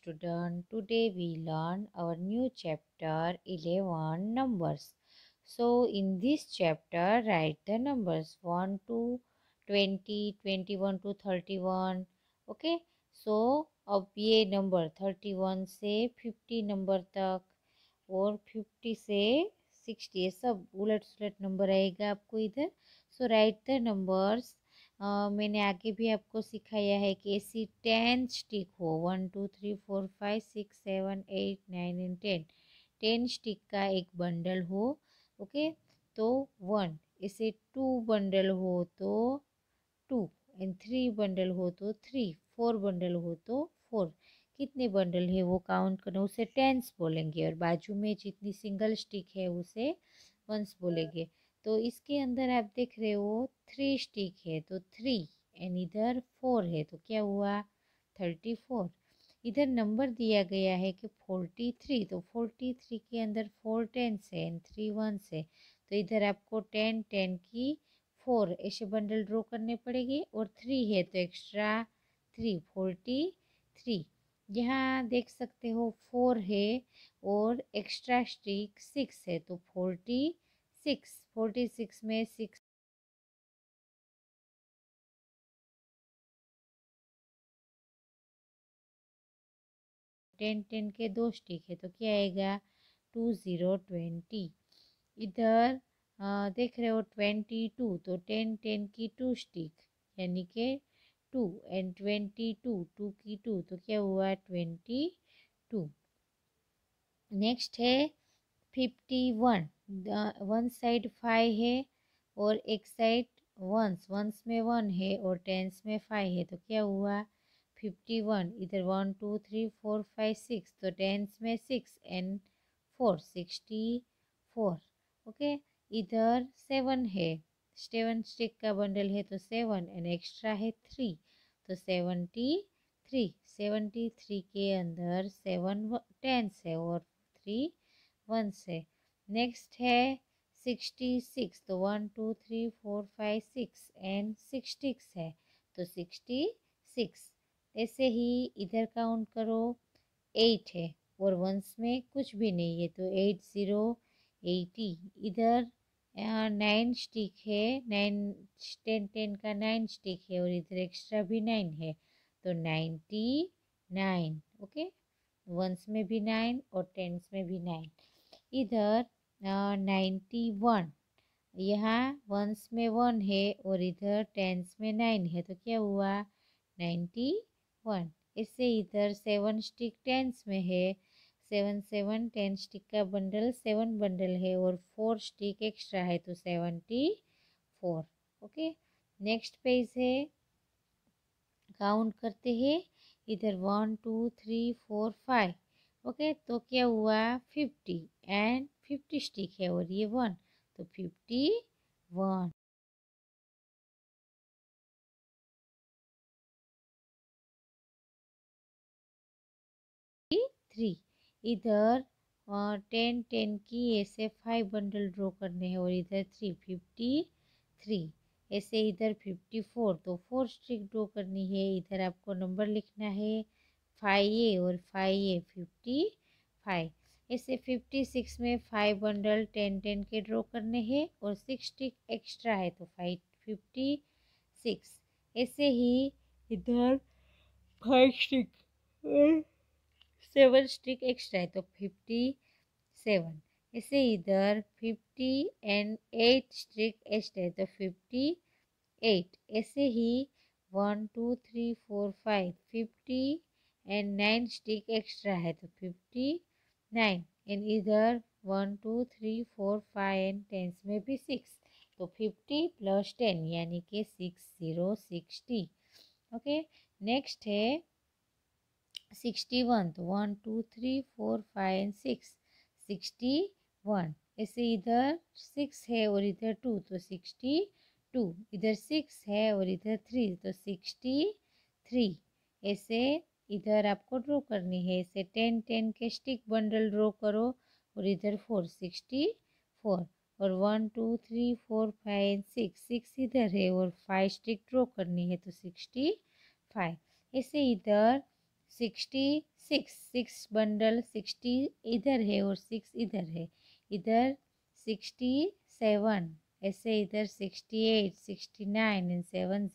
student. Today we learn our new chapter 11 numbers. So in this chapter write the numbers 1 to 20, 21 to 31. Okay. So अब ये number 31 से 50 number तक और 50 से 60 ये सब उलट सुलट नंबर आएगा आपको इधर. So write the numbers. मैंने आगे भी आपको सिखाया है कि ऐसी 10 स्टिक हो 1 2 3 4 5 6 7 8 9 एंड 10 स्टिक का एक बंडल हो. ओके. तो 1 ऐसे 2 बंडल हो तो 2 एंड 3 बंडल हो तो 3 4 बंडल हो तो 4. कितने बंडल है वो काउंट करना, उसे टेंस बोलेंगे और बाजू में जितनी सिंगल स्टिक है उसे वंस बोलेंगे. तो इसके अंदर आप देख रहे हो 3 स्टिक है तो 3 एंड इधर 4 है तो क्या हुआ 34. इधर नंबर दिया गया है कि 43 तो 43 के अंदर 4 टेंस है एंड 3 वंस है. तो इधर आपको 10 10 की 4 ऐसे बंडल ड्रॉ करने पड़ेंगे और 3 है तो एक्स्ट्रा 3 43. यहाँ देख सकते हो 4 है और एक्स्ट्रा स्टिक 6 है तो 46 में 6 10 10 के 2 स्टिक है तो क्या आएगा 20 इधर देख रहे हो 22 तो 10 10 की 2 स्टिक यानी कि 2 एंड 22 2 की 2 तो क्या हुआ 22. नेक्स्ट है 51. वन साइड 5 है और एक साइड वंस में 1 है और टेंस में 5 है तो क्या हुआ 51. इधर 1 2 3 4 5 6 तो टेंस में 6 एंड 4 64. ओके. इधर 7 है 7 स्टिक का बंडल है तो 7 एंड एक्स्ट्रा है 3 तो 73 के अंदर 7 टेंस है और 3 वंस है. नेक्स्ट है 66 तो 1 2 3 4 5 6 एंड 6 है तो 66. ऐसे ही इधर काउंट करो 8 है और वंस में कुछ भी नहीं है तो 80 इधर 9 स्टिक है 9 10 10 का 9 स्टिक है और इधर एक्स्ट्रा भी 9 है तो 99. ओके. वंस में भी 9 और टेंस में भी 9. इधर 91 यहाँ वंस में 1 है और इधर टेंस में 9 है तो क्या हुआ 91. इससे इधर 7 स्टिक टेंस में है 7 7 10 स्टिक का बंडल 7 बंडल है और 4 स्टिक एक्स्ट्रा है तो 74. ओके. नेक्स्ट पेज है काउंट करते हैं इधर 1 2 3 4 5. ओके. तो क्या हुआ 50 एंड 50 स्टिक है और ये 1 तो 51. थ्री इधर 10 10 की ऐसे 5 बंडल ड्रॉ करने हैं और इधर 53. ऐसे इधर 54 तो 4 स्ट्रिक ड्रॉ करनी है. इधर आपको नंबर लिखना है 5A और 5A 55. ऐसे 56 में 5 बंडल 10 10 के ड्रॉ करने हैं और 6 स्टिक एक्स्ट्रा है तो 56. ऐसे ही इधर 5 स्टिक 7 स्टिक एक्स्ट्रा है तो 57. इसे इधर 50 एंड 8 स्टिक एक्स्ट्रा है तो 58. ऐसे ही 1 2 3 4 5 50 एंड 9 स्टिक एक्स्ट्रा है तो 59. एंड इधर 1 2 3 4 5 एंड 10 में भी 6 तो 50 प्लस 10 यानी कि 60. ओके. नेक्स्ट है 61 तो 1 2 3 4 5 एंड 6 61. ऐसे इधर 6 है और इधर 2 तो 62. इधर 6 है और इधर 3 तो 63. ऐसे इधर आपको ड्रॉ करनी है. ऐसे 10 10 के स्टिक बंडल ड्रॉ करो और इधर 4 64 और 1 2 3 4 5 एंड 6 इधर है और 5 स्टिक ड्रॉ करनी है तो 65. ऐसे इधर 66, 6 बंडल 60 इधर है और 6 इधर है, इधर 67, ऐसे इधर 68, 69 एंड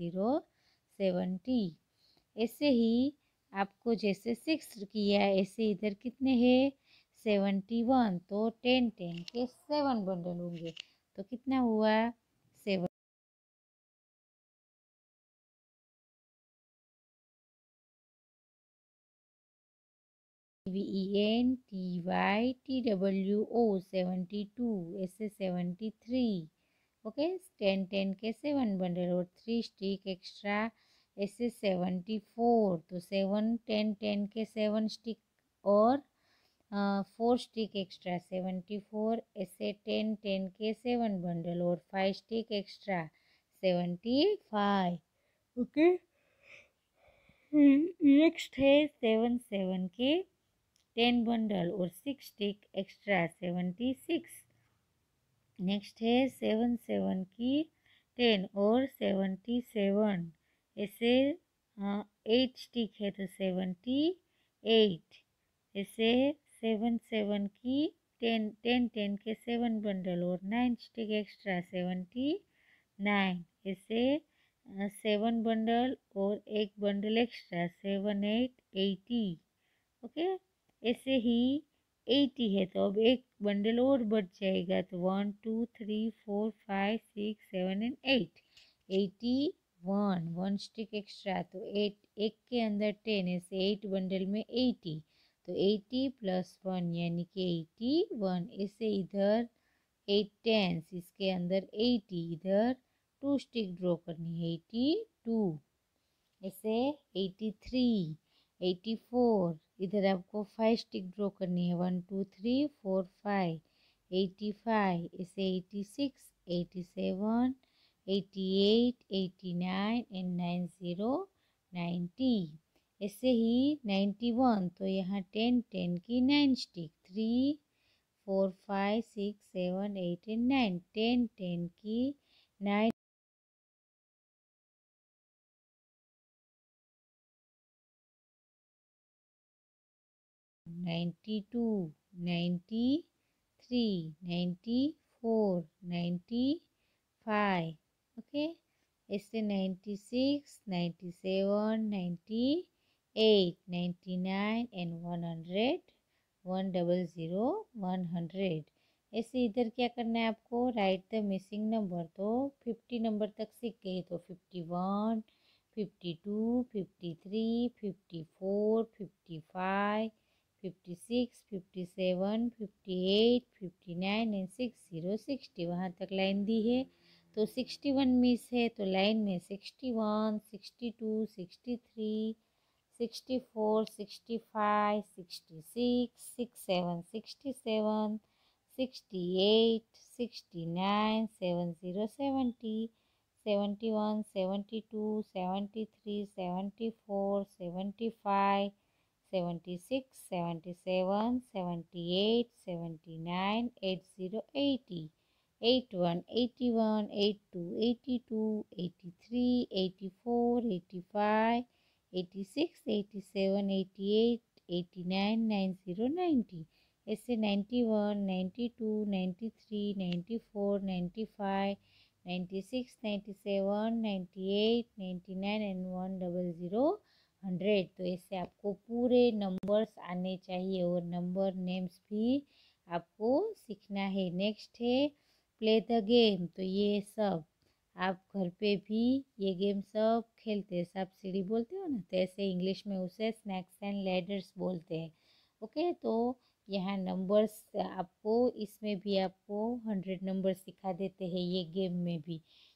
70 ऐसे ही आपको जैसे 6 किया ऐसे इधर कितने हैं 71, तो 10 10 के 7 बंडल होंगे, तो कितना हुआ 7। VENTYTWO 72, ऐसे 73, ओके 10 10 के 7 बंडल और 3 स्टिक एक्स्ट्रा, ऐसे 74, तो 7 10 10 के 7 स्टिक और 4 स्टिक एक्स्ट्रा 74, ऐसे 10 10 के 7 बंडल और 5 स्टिक एक्स्ट्रा 75, ओके। नेक्स्ट है 7 7 के 10 बंडल और 6 स्टिक एक्स्ट्रा 76। नेक्स्ट है 7 7 की 10 और 77, ऐसे 8 स्टिक है तो 78, ऐसे 7 7 की 10 10 10 के 7 बंडल और 9 स्टिक एक्स्ट्रा 79, ऐसे 7 बंडल और एक बंडल एक्स्ट्रा 7 8 80, ओके। ऐसे ही 80 है तो अब एक बंडल और बढ़ जाएगा, तो 1 2 3 4 5 6 7 एंड 8, 81, 1 स्टिक एक्स्ट्रा, तो 8 एक के अंदर 10, ऐसे 8 बंडल में 80, तो 80 प्लस 1 यानी कि 81, ऐसे इधर 8 टेंस, इसके अंदर 80, इधर 2 स्टिक ड्रॉ करनी है 82, ऐसे 83 84, इधर आपको 5 स्टिक ड्रॉ करनी है 1 2 3 4 5, 85, ऐसे 86 87 88 89 एंड 90 90, ऐसे ही 91, तो यहाँ 10 10 की 9 स्टिक 3 4 5 6 7 8 एंड 9, 10 10 की 9, 92 93 94 95, ओके। ऐसे 96 97 98 99 एंड 100 100 100, ऐसे इधर क्या करना है आपको, राइट द मिसिंग नंबर, तो 50 नंबर तक सीख गए तो 51 52 53 54 55 56 57 58 59 एंड 60 60, वहाँ तक लाइन दी है, तो 61 मिस है, तो लाइन में 61 62 63 64 65 66 67 67 68 69 70 70 71 72 73 74 75 76 77 78 79 80 80, 81 81 82 82 83 84 85 86 87 88 89 90 90, ऐसे 91 92 93 94 95 96 97 98 99 एंड 100 100, तो ऐसे आपको पूरे नंबर्स आने चाहिए और नंबर नेम्स भी आपको सीखना है। नेक्स्ट है प्ले द गेम, तो ये सब आप घर पे भी ये गेम सब खेलते हैं, सब सीढ़ी बोलते हो ना, तो ऐसे इंग्लिश में उसे स्नैक्स एंड लैडर्स बोलते हैं, ओके। तो यहाँ नंबर्स आपको, इसमें भी आपको 100 नंबर सिखा देते हैं ये गेम में भी,